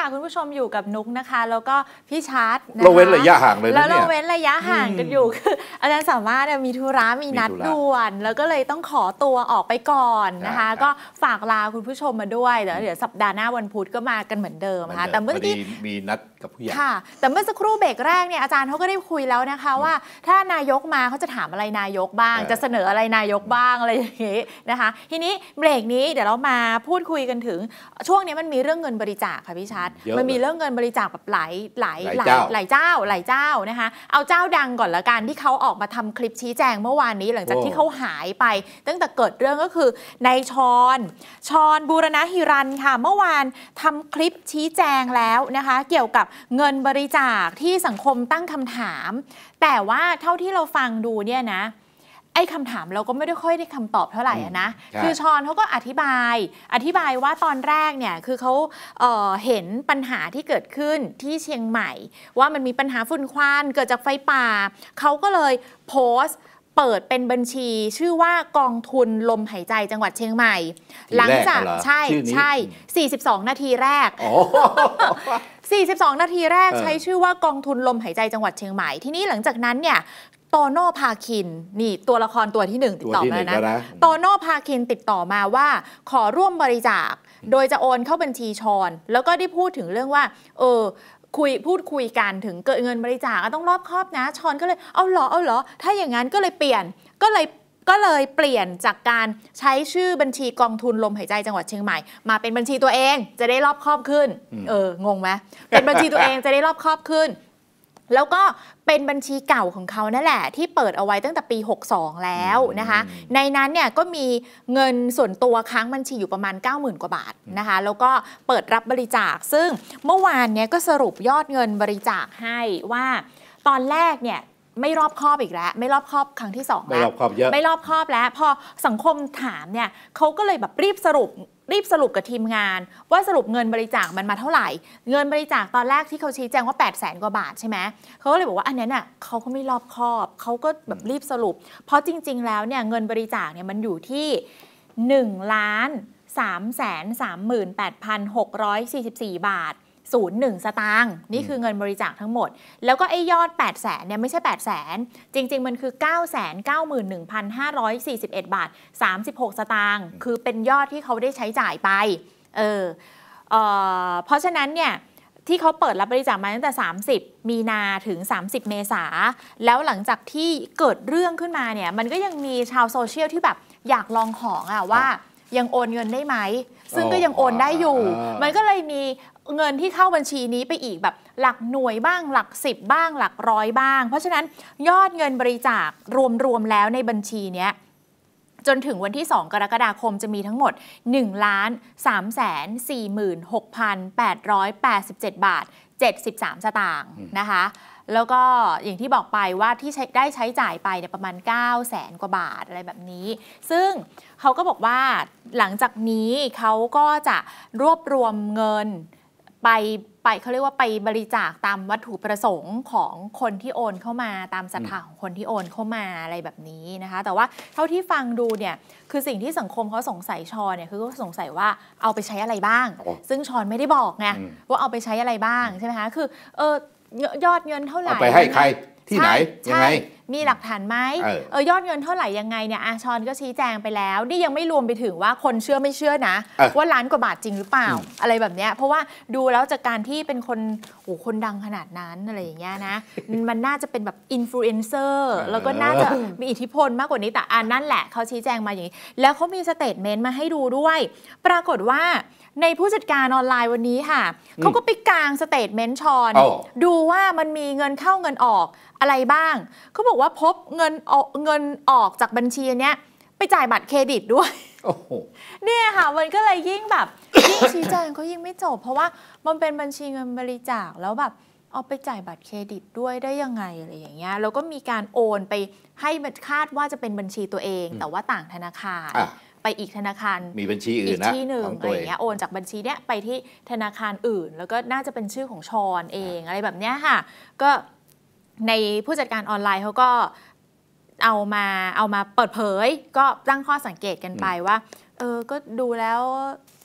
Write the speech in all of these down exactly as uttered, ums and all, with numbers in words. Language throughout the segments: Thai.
คุณผู้ชมอยู่กับนุ๊กนะคะแล้วก็พี่ชาร์ตเราเว้นระยะห่างเลยนะเนี่ยแล้วเราเว้นระยะห่างกันอยู่คืออาจารย์สามารถมีธุระมีนัดด่วนแล้วก็เลยต้องขอตัวออกไปก่อนนะคะก็ฝากลาคุณผู้ชมมาด้วยเดี๋ยวเดี๋ยวสัปดาห์หน้าวันพุธก็มากันเหมือนเดิมนะคะแต่เมื่อกี้มีนัดกับผู้ใหญ่ค่ะแต่เมื่อสักครู่เบรกแรกเนี่ยอาจารย์เขาก็ได้คุยแล้วนะคะว่าถ้านายกมาเขาจะถามอะไรนายกบ้างจะเสนออะไรนายกบ้างอะไรอย่างนี้นะคะทีนี้เบรกนี้เดี๋ยวเรามาพูดคุยกันถึงช่วงนี้มันมีเรื่องเงินบริจาคค่ะพี่ชัดมันมีเรื่องเงินบริจาคแบบหลายหลายหลายหลายเจ้าหลายเจ้านะคะเอาเจ้าดังก่อนละกันที่เขาออกมาทำคลิปชี้แจงเมื่อวานนี้หลังจากที่เขาหายไปตั้งแต่เกิดเรื่องก็คือนายชอนชอนบูรณหิรันค่ะเมื่อวานทำคลิปชี้แจงแล้วนะคะเกี่ยวกับเงินบริจาคที่สังคมตั้งคำถามแต่ว่าเท่าที่เราฟังดูเนี่ยนะไอ้คำถามเราก็ไม่ได้ค่อยได้คำตอบเท่าไหร่นะคือชอนเขาก็อธิบายอธิบายว่าตอนแรกเนี่ยคือเขาเอ่อเห็นปัญหาที่เกิดขึ้นที่เชียงใหม่ว่ามันมีปัญหาฝุ่นควันเกิดจากไฟป่าเขาก็เลยโพสต์เปิดเป็นบัญชีชื่อว่ากองทุนลมหายใจจังหวัดเชียงใหม่หลังจากใช่ใช่สี่สิบสองนาทีแรกสี่สิบสองนาทีแรกใช้ชื่อว่ากองทุนลมหายใจจังหวัดเชียงใหม่ที่นี้หลังจากนั้นเนี่ยโตโน่พาคินนี่ตัวละครตัวที่หนึ่งติดต่อมานะโตโน่พาคินติดต่อมาว่าขอร่วมบริจาคโดยจะโอนเข้าบัญชีชอนแล้วก็ได้พูดถึงเรื่องว่าเออคุยพูดคุยกันถึงเกิดเงินบริจาคต้องรอบคอบนะชอนก็เลยเอาเหรอเอาเหรอถ้าอย่างนั้นก็เลยเปลี่ยนก็เลยก็เลยเปลี่ยนจากการใช้ชื่อบัญชีกองทุนลมหายใจจังหวัดเชียงใหม่มาเป็นบัญชีตัวเองจะได้รอบคอบขึ้นเอองงไหมเป็นบัญชีตัวเองจะได้รอบคอบขึ้นแล้วก็เป็นบัญชีเก่าของเขานั่นแหละที่เปิดเอาไว้ตั้งแต่ปีหกสิบสองแล้วนะคะในนั้นเนี่ยก็มีเงินส่วนตัวค้างบัญชีอยู่ประมาณ เก้าหมื่น กว่าบาทนะคะแล้วก็เปิดรับบริจาคซึ่งเมื่อวานเนี้ยก็สรุปยอดเงินบริจาคให้ว่าตอนแรกเนี่ยไม่รอบคอบอีกแล้วไม่รอบคอบครั้งที่สองแล้วไม่รอบคอบเยอะไม่รอบคอบแล้วพอสังคมถามเนี่ยเขาก็เลยแบบรีบสรุปรีบสรุปกับทีมงานว่าสรุปเงินบริจาคมันมาเท่าไหร่เงินบริจาคตอนแรกที่เขาชี้แจงว่าแปดแสนกว่าบาทใช่ไหมเขาก็เลยบอกว่าอันนี้น่ะเขาก็ไม่รอบคอบเขาก็แบบรีบสรุปเพราะจริงๆแล้วเนี่ยเงินบริจาคเนี่ยมันอยู่ที่หนึ่งล้านสามแสนสามหมื่นแปดพันหกร้อยสี่สิบสี่บาทศูนย์หนึ่งสตางค์นี่คือเงินบริจาคทั้งหมดแล้วก็ไอ้ยอดแปดแสนเนี่ยไม่ใช่แปดแสนจริงๆมันคือ เก้าแสนเก้าหมื่นหนึ่งพันห้าร้อยสี่สิบเอ็ดบาทสามสิบหกสตางค์คือเป็นยอดที่เขาได้ใช้จ่ายไปเออเอ่อเพราะฉะนั้นเนี่ยที่เขาเปิดรับบริจาคมาตั้งแต่สามสิบมีนาถึงสามสิบเมษาแล้วหลังจากที่เกิดเรื่องขึ้นมาเนี่ยมันก็ยังมีชาวโซเชียลที่แบบอยากลองของอะว่ายังโอนเงินได้ไหมซึ่งก็ยังโอนได้อยู่มันก็เลยมีเงินที่เข้าบัญชีนี้ไปอีกแบบหลักหน่วยบ้างหลักสิบบ้างหลักร้อยบ้างเพราะฉะนั้นยอดเงินบริจาครวมๆแล้วในบัญชีเนี้ยจนถึงวันที่สองกรกฎาคมจะมีทั้งหมด หนึ่งล้านสามแสนสี่หมื่นหกพันแปดร้อยแปดสิบเจ็ดบาทเจ็ดสิบสามสตางค์นะคะแล้วก็อย่างที่บอกไปว่าที่ได้ใช้จ่ายไปเนี่ยประมาณเก้าแสนกว่าบาทอะไรแบบนี้ซึ่งเขาก็บอกว่าหลังจากนี้เขาก็จะรวบรวมเงินไปไปเขาเรียกว่าไปบริจาคตามวัตถุประสงค์ของคนที่โอนเข้ามาตามศรัทธาของคนที่โอนเข้ามาอะไรแบบนี้นะคะแต่ว่าเท่าที่ฟังดูเนี่ยคือสิ่งที่สังคมเขาสงสัยชอนเนี่ยคือเขาสงสัยว่าเอาไปใช้อะไรบ้างซึ่งชอนไม่ได้บอกไงว่าเอาไปใช้อะไรบ้างใช่ไหมคะคือเออยอดเงินเท่าไหร่เอาไปให้ใครที่ไหนยังไงมีหลักฐานไหมเออยอดเงินเท่าไหร่ยังไงเนี่ยอาชอนก็ชี้แจงไปแล้วนี่ยังไม่รวมไปถึงว่าคนเชื่อไม่เชื่อนะว่าล้านกว่าบาทจริงหรือเปล่าอะไรแบบเนี้ยเพราะว่าดูแล้วจากการที่เป็นคนโอ้คนดังขนาดนั้นอะไรอย่างเงี้ยนะมันน่าจะเป็นแบบอินฟลูเอนเซอร์แล้วก็น่าจะมีอิทธิพลมากกว่านี้แต่อันนั่นแหละเขาชี้แจงมาอย่างนี้แล้วเขามีสเตทเมนต์มาให้ดูด้วยปรากฏว่าในผู้จัดการออนไลน์วันนี้ค่ะเขาก็ไปกางสเตทเมนต์ชอนดูว่ามันมีเงินเข้าเงินออกอะไรบ้างเขาบอกว่าพบเงินออกเงินออกจากบัญชีเนี้ยไปจ่ายบัตรเครดิตด้วยเนี่ยค่ะมันก็เลยยิ่งแบบยิ่งชี้แจงเขายิ่งไม่จบเพราะว่ามันเป็นบัญชีเงินบริจาคแล้วแบบเอาไปจ่ายบัตรเครดิตด้วยได้ยังไงอะไรอย่างเงี้ยแล้วก็มีการโอนไปให้มันคาดว่าจะเป็นบัญชีตัวเองแต่ว่าต่างธนาคารไปอีกธนาคารมีบัญชีอื่นนะที่หนึ่งอะไรอย่างเงี้ยโอนจากบัญชีเนี้ยไปที่ธนาคารอื่นแล้วก็น่าจะเป็นชื่อของชอนเองอะไรแบบเนี้ยค่ะก็ในผู้จัดการออนไลน์เขาก็เอามาเอามาเปิดเผยก็ตั้งข้อสังเกตกันไปว่าเออก็ดูแล้ว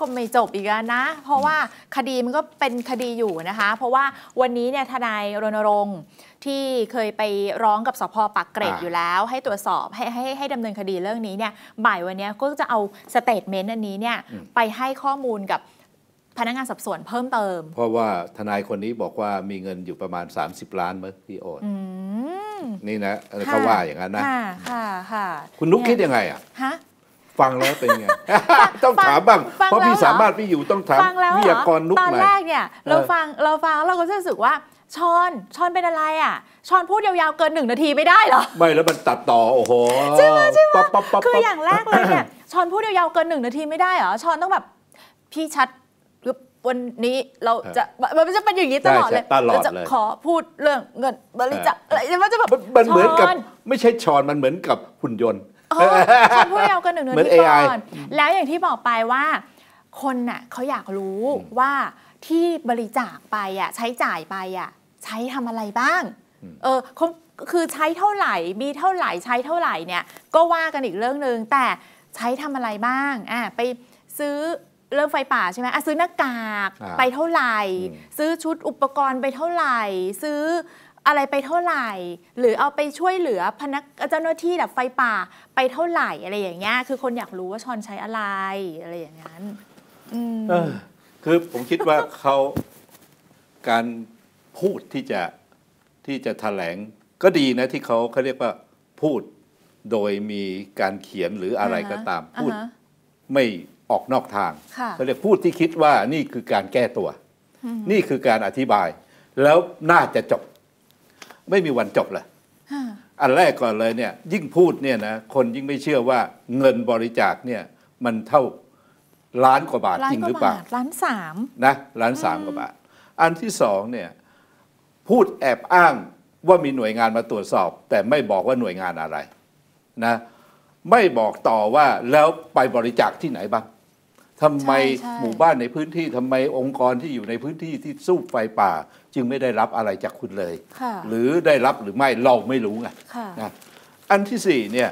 ก็ไม่จบอีกนะ เพราะว่าคดีมันก็เป็นคดีอยู่นะคะเพราะว่าวันนี้เนี่ยทนายรณรงค์ที่เคยไปร้องกับสภ.ปากเกร็ดอยู่แล้วให้ตรวจสอบให้ให้ให้ดำเนินคดีเรื่องนี้เนี่ยบ่ายวันนี้ก็จะเอาสเตทเมนต์อันนี้เนี่ยไปให้ข้อมูลกับพนักงานสอบสวนเพิ่มเติมเพราะว่าทนายคนนี้บอกว่ามีเงินอยู่ประมาณสามสิบล้านมั้งที่โอนนี่นะเขาว่าอย่างนั้นนะค่ะค่ะค่ะคุณนุ๊กคิดยังไงอ่ะฮะฟังแล้วเป็นไง ต้องถามบ้างเพราะพี่สามารถพี่อยู่ต้องถามวิทยากรนุ๊กหน่อยตอนแรกเนี่ยเราฟังเราฟังเราก็รู้สึกว่าชอนชอนเป็นอะไรอ่ะชอนพูดยาวๆเกินหนึ่งนาทีไม่ได้เหรอไม่แล้วมันตัดต่อโอ้โหใช่ไหมใช่ไหมคืออย่างแรกเลยเนี่ยชอนพูดยาวๆเกินหนึ่งนาทีไม่ได้เหรอชอนต้องแบบพี่ชัดวันนี้เราจะมันจะเป็นอย่างนี้ตลอดเลยเราจะขอพูดเรื่องเงินบริจาคอะไรมันจะแบบมันเหมือนกับไม่ใช่ชอนมันเหมือนกับหุ่นยนต์ชอนพูดยาวเกินหนึ่งนาทีก่อนแล้วอย่างที่บอกไปว่าคนน่ะเขาอยากรู้ว่าที่บริจาคไปอ่ะใช้จ่ายไปอ่ะใช้ทำอะไรบ้างเออคือใช้เท่าไหร่มีเท่าไหร่ใช้เท่าไหร่เนี่ยก็ว่ากันอีกเรื่องนึงแต่ใช้ทำอะไรบ้างอ่ะไปซื้อเรื่องไฟป่าใช่ไหมอ่ะซื้อหน้ากากไปเท่าไหร่ซื้อชุดอุปกรณ์ไปเท่าไหร่ซื้ออะไรไปเท่าไหร่หรือเอาไปช่วยเหลือพนักเจ้าหน้าที่ดับไฟป่าไปเท่าไหร่อะไรอย่างเงี้ยคือคนอยากรู้ว่าชอนใช้อะไรอะไรอย่างนั้นคือผมคิดว่าเขาการพูดที่จะที่จะแถลงก็ดีนะที่เขาเขาเรียกว่าพูดโดยมีการเขียนหรืออะไรก็ตามพูดไม่ออกนอกทางเขาเรียกพูดที่คิดว่านี่คือการแก้ตัวนี่คือการอธิบายแล้วน่าจะจบไม่มีวันจบเลยอันแรกก่อนเลยเนี่ยยิ่งพูดเนี่ยนะคนยิ่งไม่เชื่อว่าเงินบริจาคเนี่ยมันเท่าล้านกว่าบาทจริงหรือเปล่าล้านสามนะล้านสามกว่าบาทอันที่สองเนี่ยพูดแอบอ้างว่ามีหน่วยงานมาตรวจสอบแต่ไม่บอกว่าหน่วยงานอะไรนะไม่บอกต่อว่าแล้วไปบริจาคที่ไหนบ้างทำไมหมู่บ้านในพื้นที่ทำไมองค์กรที่อยู่ในพื้นที่ที่สู้ไฟป่าจึงไม่ได้รับอะไรจากคุณเลยหรือได้รับหรือไม่เราไม่รู้ไงนะอันที่สี่เนี่ย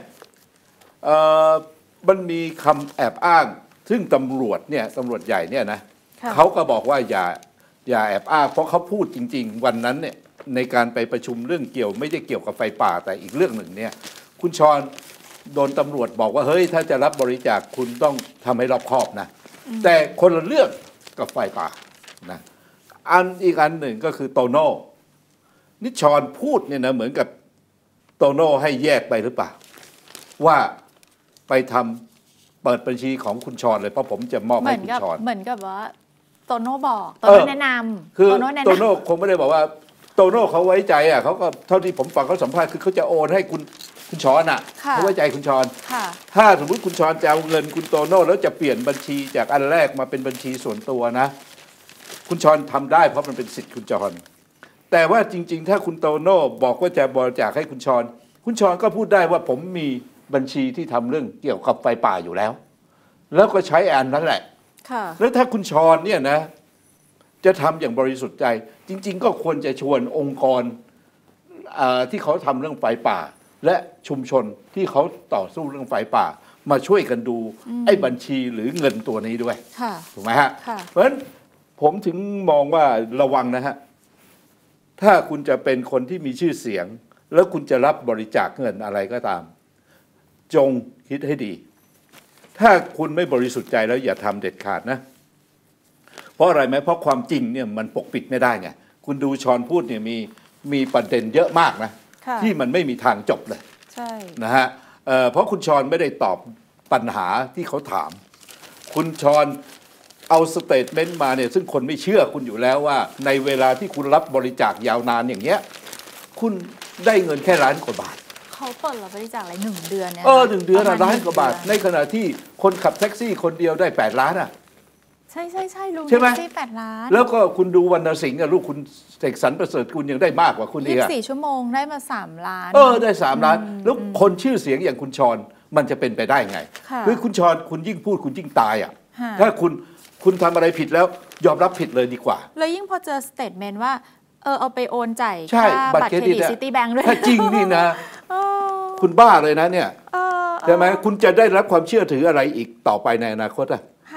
มันมีคำแอบอ้างซึ่งตำรวจเนี่ยตำรวจใหญ่เนี่ยนะเขาก็บอกว่าอย่าอย่าแอบอ้างเพราะเขาพูดจริงๆวันนั้นเนี่ยในการไปประชุมเรื่องเกี่ยวไม่ได้เกี่ยวกับไฟป่าแต่อีกเรื่องหนึ่งเนี่ยคุณชรโดนตำรวจบอกว่าเฮ้ยถ้าจะรับบริจาคคุณต้องทำให้รอบคอบนะแต่คนละเรื่องกับไฟป่านะอันอีกอันหนึ่งก็คือโตโน่นิชรพูดเนี่ยนะเหมือนกับโตโน่ให้แยกไปหรือเปล่าว่าไปทำเปิดบัญชีของคุณชรเลยเพราะผมจะมอบให้คุณชรเหมือนกับว่าโตโน่บอกโตโน่แนะนำคือโตโน่คงไม่ได้บอกว่าโตโน่เขาไว้ใจอ่ะเขาก็เท่าที่ผมฟังเขาสัมภาษณ์คือเขาจะโอนให้คุณคุณชรน่ะเขาไว้ใจคุณชรถ้าสมมติคุณชรจะเอาเงินคุณโตโน่แล้วจะเปลี่ยนบัญชีจากอันแรกมาเป็นบัญชีส่วนตัวนะคุณชรทำได้เพราะมันเป็นสิทธิ์คุณชรแต่ว่าจริงๆถ้าคุณโตโน่บอกว่าจะบริจาคให้คุณชรคุณชรก็พูดได้ว่าผมมีบัญชีที่ทำเรื่องเกี่ยวกับไฟป่าอยู่แล้วแล้วก็ใช้อันนั้นแหละแล้วถ้าคุณชรเนี่ยนะจะทำอย่างบริสุทธิ์ใจจริงๆก็ควรจะชวนองค์กรที่เขาทำเรื่องไฟป่าและชุมชนที่เขาต่อสู้เรื่องไฟป่ามาช่วยกันดูไอ้บัญชีหรือเงินตัวนี้ด้วยถูกไหมฮะเพราะฉะนั้นผมถึงมองว่าระวังนะฮะถ้าคุณจะเป็นคนที่มีชื่อเสียงแล้วคุณจะรับบริจาคเงินอะไรก็ตามจงคิดให้ดีถ้าคุณไม่บริสุทธิ์ใจแล้วอย่าทำเด็ดขาดนะเพราะอะไรไหมเพราะความจริงเนี่ยมันปกปิดไม่ได้ไงคุณดูชอนพูดเนี่ยมีมีประเด็นเยอะมากนะที่มันไม่มีทางจบเลยใช่นะฮะ เ, เพราะคุณชอนไม่ได้ตอบปัญหาที่เขาถามคุณชอนเอาสเตทเมนต์มาเนี่ยซึ่งคนไม่เชื่อคุณอยู่แล้วว่าในเวลาที่คุณรับบริจาคยาวนานอย่างเงี้ยคุณได้เงินแค่ล้านกว่าบาทเขาเปิดรับบริจาคอะไรหนึ่งเดือนเนี่ยเออหนึ่งเดือนอะล้านกว่าบาทในขณะที่คนขับแท็กซี่คนเดียวได้แปดล้านอ่ะใช่ใช่ใช่ลุงใช่ไหมแปดล้านแล้วก็คุณดูวรรณสิงห์กับลูกคุณเสกสรรประเสริฐคุณยังได้มากกว่าคุณอีกยี่สิบสี่ชั่วโมงได้มาสามล้านเออได้สามล้านแล้วคนชื่อเสียงอย่างคุณชรมันจะเป็นไปได้ไงคือคุณชรคุณยิ่งพูดคุณยิ่งตายอ่ะถ้าคุณคุณทำอะไรผิดแล้วยอมรับผิดเลยดีกว่าแล้วยิ่งพอเจอสเตทเมนต์ว่าเออเอาไปโอนจ่ายค่าบัตรเครดิตซิตี้แบงค์ด้วยถ้าจริงนี่นะคุณบ้าเลยนะเนี่ยใช่ไหมคุณจะได้รับความเชื่อถืออะไรอีกต่อไปในอนาคตอ่ะ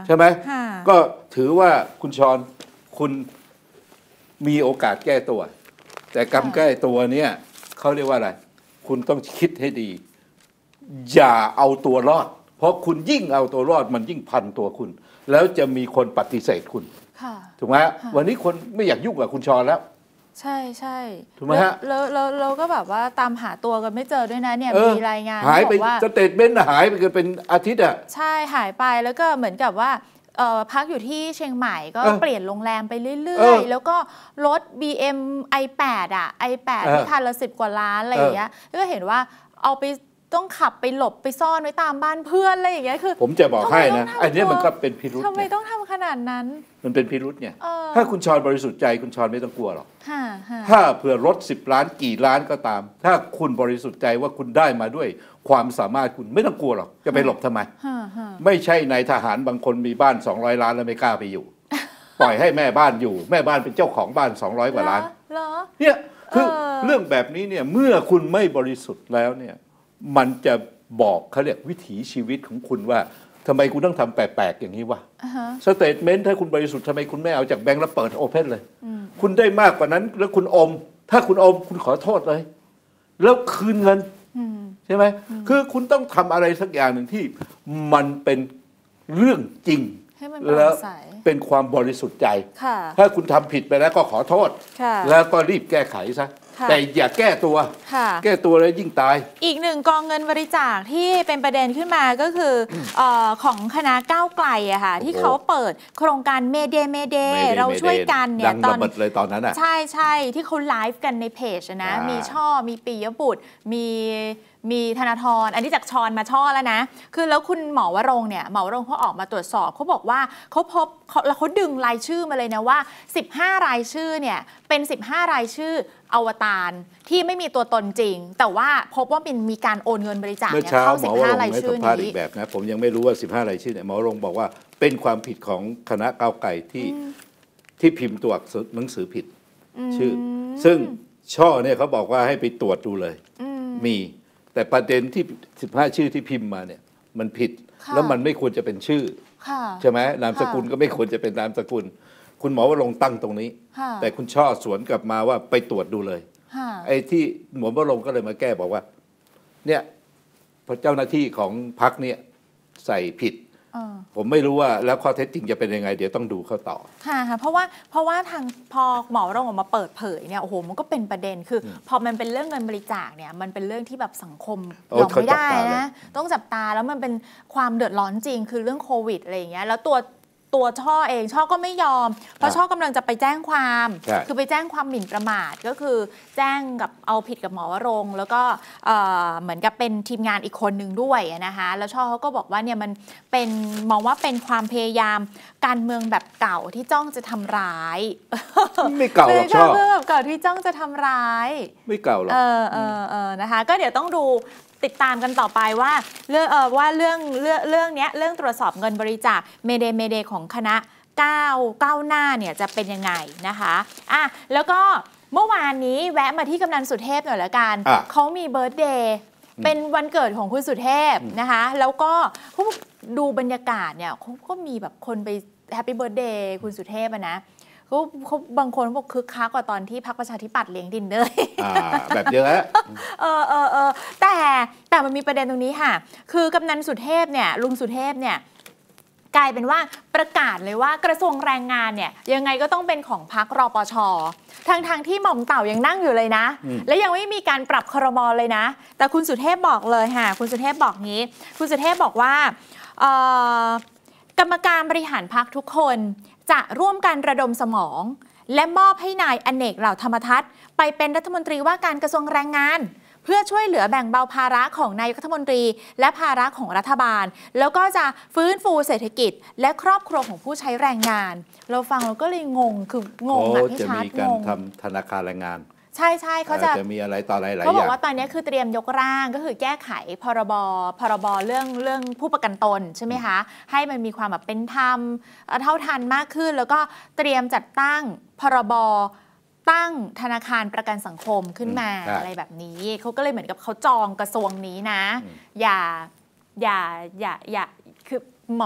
ใช่ไหมก็ถือว่าคุณชรคุณมีโอกาสแก้ตัวแต่กรรมแก้ตัวเนี่ยเขาเรียกว่าอะไรคุณต้องคิดให้ดีอย่าเอาตัวรอดเพราะคุณยิ่งเอาตัวรอดมันยิ่งพันตัวคุณแล้วจะมีคนปฏิเสธคุณถูกไหมวันนี้คนไม่อยากยุ่งกับคุณชรแล้วใช่ใช่ถูกไหมฮะแล้วเราเราก็แบบว่าตามหาตัวกันไม่เจอด้วยนะเนี่ยมีรายงานหายไปสเตทเมนต์หายไปกันเป็นอาทิตย์อ่ะใช่หายไปแล้วก็เหมือนกับว่าพักอยู่ที่เชียงใหม่ก็เปลี่ยนโรงแรมไปเรื่อยๆแล้วก็รถ บี เอ็ม ไอ แปด อ่ะ ไอ แปด ที่คันละสิบกว่าล้านอะไรอย่างเงี้ยก็เห็นว่าเอาไปต้องขับไปหลบไปซ่อนไว้ตามบ้านเพื่อนอะไรอย่างเงี้ยคือผมจะบอกให้นะอันนี้มันก็เป็นพิรุธทำไมต้องทำขนาดนั้นมันเป็นพิรุธเนี่ยถ้าคุณชรบริสุทธิ์ใจคุณชรไม่ต้องกลัวหรอกถ้าเผื่อรถสิบล้านกี่ล้านก็ตามถ้าคุณบริสุทธิ์ใจว่าคุณได้มาด้วยความสามารถคุณไม่ต้องกลัวหรอกจะไปหลบทำไมไม่ใช่นายทหารบางคนมีบ้านสองร้อยล้านแล้วไม่กล้าไปอยู่ปล่อยให้แม่บ้านอยู่แม่บ้านเป็นเจ้าของบ้านสองร้อยกว่าล้านเนี่ยคือเรื่องแบบนี้เนี่ยเมื่อคุณไม่บริสุทธิ์แล้วเนี่ยมันจะบอกเขาเรียกวิถีชีวิตของคุณว่าทำไมคุณต้องทำแปลกๆอย่างนี้วะสเตทเมนต์ถ้าคุณบริสุทธิ์ทำไมคุณไม่เอาจากแบงก์แล้วเปิดโอเพนเลยคุณได้มากกว่านั้นแล้วคุณอมถ้าคุณอมคุณขอโทษเลยแล้วคืนเงินใช่ไหมคือคุณต้องทำอะไรสักอย่างหนึ่งที่มันเป็นเรื่องจริงแล้วเป็นความบริสุทธิ์ใจถ้าคุณทำผิดไปแล้วก็ขอโทษแล้วก็รีบแก้ไขซะแต่อย่าแก้ตัวแก้ตัวแล้วยิ่งตายอีกหนึ่งกองเงินบริจาคที่เป็นประเด็นขึ้นมาก็คือของคณะก้าวไกลอะค่ะที่เขาเปิดโครงการเมเดเมเดเราช่วยกันเนี่ยตอนเลยตอนนั้นอะใช่ใช่ที่เขาไลฟ์กันในเพจนะมีช่อมีปิยบุตรมีมีธนาธรอันนี้จากชรมาช่อแล้วนะคือแล้วคุณหมอวรงค์เนี่ยหมอวรงค์เขาออกมาตรวจสอบเขาบอกว่าเขาพบแล้วเขาดึงรายชื่อมาเลยนะว่าสิบห้ารายชื่อเนี่ยเป็นสิบห้ารายชื่ออวตารที่ไม่มีตัวตนจริงแต่ว่าพบว่าเป็นมีการโอนเงินบริจาคเนี่ยเข้าสิบห้ารายชื่อนี้อีกแบบนะผมยังไม่รู้ว่าสิบห้ารายชื่อเนี่ยหมอวรงค์บอกว่าเป็นความผิดของคณะก้าวไกลที่ที่พิมพ์ตัวหนังสือผิดชื่อซึ่งช่อเนี่ยเขาบอกว่าให้ไปตรวจดูเลยมีแต่ประเด็นที่สิบห้าชื่อที่พิมพ์มาเนี่ยมันผิดแล้วมันไม่ควรจะเป็นชื่อใช่ไหมนามสกุลก็ไม่ควรจะเป็นนามสกุลคุณหมอวรงค์ตั้งตรงนี้แต่คุณช่อสวนกลับมาว่าไปตรวจดูเลยไอ้ที่หมอวรงค์ก็เลยมาแก้บอกว่าเนี่ยพอเจ้าหน้าที่ของพรรคเนี่ยใส่ผิดผมไม่รู้ว่าแล้วข้อเท็จจริงจะเป็นยังไงเดี๋ยวต้องดูเขาต่อค่ะค่ะเพราะว่าเพราะว่าทางพอหมอวรงค์ออกมาเปิดเผยเนี่ยโอ้โหมันก็เป็นประเด็นคือพอมันเป็นเรื่องเงินบริจาคเนี่ยมันเป็นเรื่องที่แบบสังคมยอมไม่ได้นะต้องจับตาแล้วมันเป็นความเดือดร้อนจริงคือเรื่องโควิดอะไรอย่างเงี้ยแล้วตัวตัวช่อเองช่อก็ไม่ยอมเพราะช่อกำลังจะไปแจ้งความคือไปแจ้งความหมิ่นประมาทก็คือแจ้งกับเอาผิดกับหมอวรงค์แล้วก็เหมือนกับเป็นทีมงานอีกคนหนึ่งด้วยนะคะแล้วช่อเขาก็บอกว่าเนี่ยมันเป็นมองว่าเป็นความพยายามการเมืองแบบเก่าที่จ้องจะทำร้ายไม่เก่าหรอกช่อการเมืองแบบเก่าที่จ้องจะทำร้ายไม่เก่าหรอกเออเออเออนะคะก็เดี๋ยวต้องดูติดตามกันต่อไปว่าเรื่องเออว่าเรื่องเรื่องเรื่องนี้เรื่องตรวจสอบเงินบริจาคเมเดเมเดของคณะก้าวก้าวหน้าเนี่ยจะเป็นยังไงนะคะอ่ะแล้วก็เมื่อวานนี้แวะมาที่กำนันสุเทพหน่อยละกันเขามีเบิร์ธเดย์เป็นวันเกิดของคุณสุเทพนะคะแล้วก็ดูบรรยากาศเนี่ยเขาก็มีแบบคนไปแฮปปี้เบิร์ธเดย์คุณสุเทพนะเขาเขาบางคนบอกคึกคักกว่าตอนที่พรรคประชาธิปัตย์เลี้ยงดินเนอร์แบบเดียวแล้วเออเออเออแต่แต่มันมีประเด็นตรงนี้ค่ะคือกำนันสุเทพเนี่ยลุงสุเทพเนี่ยกลายเป็นว่าประกาศเลยว่ากระทรวงแรงงานเนี่ยยังไงก็ต้องเป็นของพรรครปช.ทั้งทางที่หม่อมเต่ายังนั่งอยู่เลยนะและยังไม่มีการปรับครม.เลยนะแต่คุณสุเทพบอกเลยค่ะคุณสุเทพบอกงี้คุณสุเทพบอกว่ากรรมการบริหารพรรคทุกคนจะร่วมกันระดมสมองและมอบให้นายอเนกเหล่าธรรมทัศน์ไปเป็นรัฐมนตรีว่าการกระทรวงแรงงานเพื่อช่วยเหลือแบ่งเบาภาระของนายกรัฐมนตรีและภาระของรัฐบาลแล้วก็จะฟื้นฟูเศรษฐกิจและครอบครัวของผู้ใช้แรงงานเราฟังเราก็เลยงงคืองงอ่ะพี่ชาร์ตงงจะมีการทำธนาคารแรงงานใช่ใช่เขาจะจะมีอะไรต่ออะไรหลายอย่างเขาบอกว่าตอนนี้คือเตรียมยกร่างก็คือแก้ไขพรบพรบเรื่องเรื่องผู้ประกันตนใช่ไหมคะให้มันมีความแบบเป็นธรรมเท่าทันมากขึ้นแล้วก็เตรียมจัดตั้งพรบตั้งธนาคารประกันสังคมขึ้นมาอะไรแบบนี้เขาก็เลยเหมือนกับเขาจองกระทรวงนี้นะอย่าอย่าอย่าอย่าคือหม่อม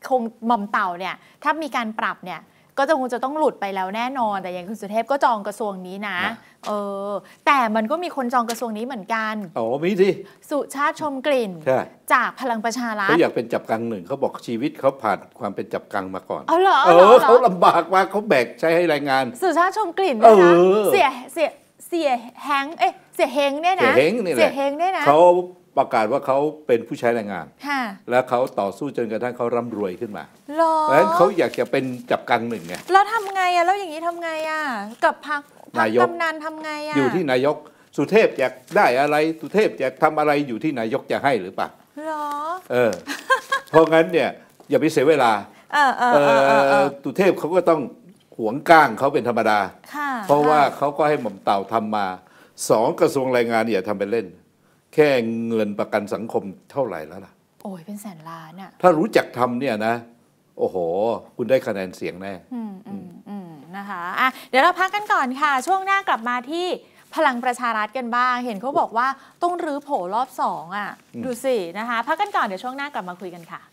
คงหม่อมเต่าเนี่ยถ้ามีการปรับเนี่ยก็จะคงจะต้องหลุดไปแล้วแน่นอนแต่อย่างคุณสุเทพก็จองกระทรวงนี้นะเออแต่มันก็มีคนจองกระทรวงนี้เหมือนกันอ๋อมีสิสุชาติชมกลิ่นจากพลังประชารัฐเขาอยากเป็นจับกังหนึ่งเขาบอกชีวิตเขาผ่านความเป็นจับกังมาก่อนเอาเหรอเออเขาลำบากมากเขาแบกใช้ให้แรงงานสุชาติชมกลิ่นนะคะเสียเสียเสียแฮงเอ๊ะเสียเฮงเนี่ยนะเสียเฮงนี่แหละเสียเฮงเนี่ยนะเขาประกาศว่าเขาเป็นผู้ใช้แรงงานแล้วเขาต่อสู้จนกระทั่งเขาร่ำรวยขึ้นมาเพราะฉะนั้นเขาอยากจะเป็นจับกังหนึ่งไงแล้วทำไงอ่ะแล้วอย่างนี้ทำไงอ่ะกับพรรคนายกกำนันทำไงอ่ะอยู่ที่นายกสุเทพอยากได้อะไรสุเทพอยากทำอะไรอยู่ที่นายกจะให้หรือเปล่าหรอเออเพราะงั้นเนี่ยอย่าไปเสียเวลาเออเออเออสุเทพเขาก็ต้องหวงก้างเขาเป็นธรรมดาเพราะว่าเขาก็ให้หม่อมเต่าทำมาสองกระทรวงแรงงานอย่าทำเป็นเล่นแค่เงินประกันสังคมเท่าไหร่แล้วล่ะโอ้ยเป็นแสนล้านอ่ะถ้ารู้จักทำเนี่ยนะโอ้โหคุณได้คะแนนเสียงแน่อืมอืมอืมนะคะอ่ะเดี๋ยวเราพักกันก่อนค่ะช่วงหน้ากลับมาที่พลังประชารัฐกันบ้างเห็นเขาบอกว่าต้องรื้อโผล่รอบสองอ่ะดูสินะคะพักกันก่อนเดี๋ยวช่วงหน้ากลับมาคุยกันค่ะ